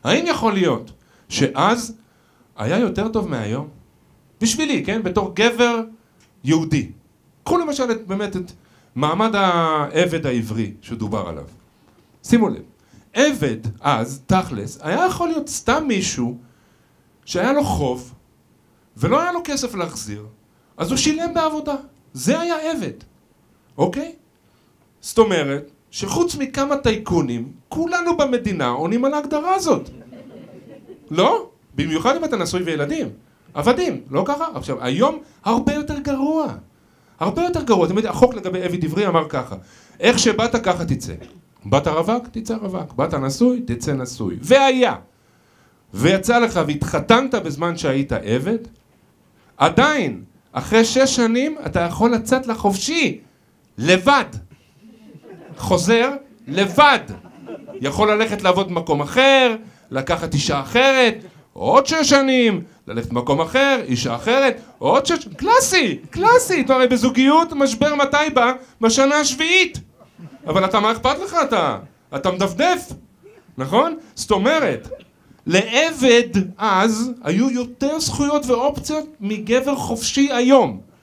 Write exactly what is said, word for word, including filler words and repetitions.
האם יכול להיות שאז היה יותר טוב מהיום? בשבילי, כן? בתור גבר יהודי. קחו למשל את, באמת את מעמד העבד העברי שדובר עליו. שימו לב, עבד אז, תכלס, היה יכול להיות סתם מישהו שהיה לו חוב ולא היה לו כסף להחזיר, אז הוא שילם בעבודה. זה היה עבד, אוקיי? זאת אומרת שחוץ מכמה טייקונים, כולנו במדינה עונים על ההגדרה הזאת. לא? במיוחד אם אתה נשוי וילדים. עבדים, לא ככה? עכשיו, היום הרבה יותר גרוע. הרבה יותר גרוע. אתם יודעים, החוק לגבי עבד עברי אמר ככה, איך שבאת ככה תצא. באת רווק, תצא רווק. באת נשוי, תצא נשוי. והיה. ויצא לך והתחתנת בזמן שהיית עבד, עדיין, אחרי שש שנים, אתה יכול לצאת לחופשי. לבד. חוזר, לבד. יכול ללכת לעבוד במקום אחר, לקחת אישה אחרת, עוד שש שנים, ללכת במקום אחר, אישה אחרת, עוד שש... קלאסי, קלאסי. הרי בזוגיות משבר מתי בא? בשנה השביעית. אבל אתה, מה אכפת לך אתה? אתה מדפדף, נכון? זאת אומרת, לעבד אז היו יותר זכויות ואופציות מגבר חופשי היום.